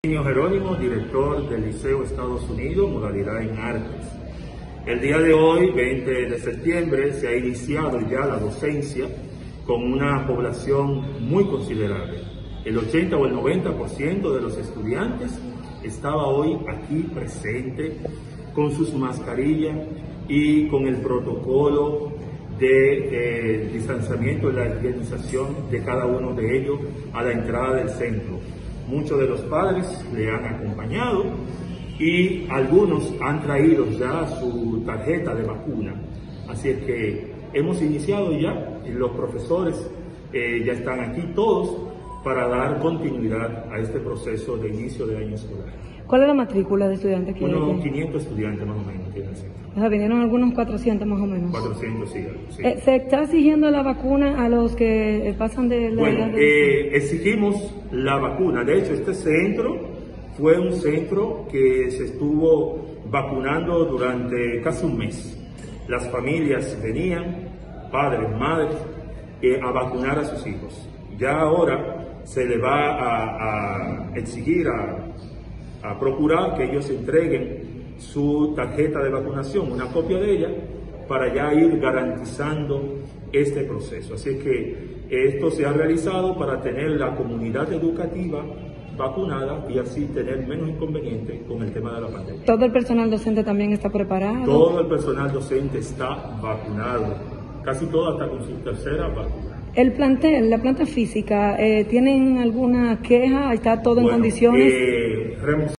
Jerónimo, director del Liceo Estados Unidos, modalidad en artes. El día de hoy, 20 de septiembre, se ha iniciado ya la docencia con una población muy considerable. El 80 o el 90% de los estudiantes estaba hoy aquí presente con sus mascarillas y con el protocolo de distanciamiento y la higienización de cada uno de ellos a la entrada del centro. Muchos de los padres le han acompañado y algunos han traído ya su tarjeta de vacuna. Así es que hemos iniciado ya, y los profesores ya están aquí todos para dar continuidad a este proceso de inicio de año escolar. ¿Cuál es la matrícula de estudiantes que hay? Unos 500 estudiantes más o menos tiene el centro. O sea, vinieron algunos 400 más o menos. 400, sí. ¿Se está exigiendo la vacuna a los que pasan de la edad de... exigimos la vacuna. De hecho, este centro fue un centro que se estuvo vacunando durante casi un mes. Las familias venían, padres, madres, a vacunar a sus hijos. Ya ahora se le va a exigir, a procurar que ellos entreguen su tarjeta de vacunación, una copia de ella, para ya ir garantizando este proceso. Así que esto se ha realizado para tener la comunidad educativa vacunada y así tener menos inconvenientes con el tema de la pandemia. ¿Todo el personal docente también está preparado? Todo el personal docente está vacunado, casi todo hasta con su tercera vacuna. ¿El plantel, la planta física, tienen alguna queja? ¿Está todo en condiciones?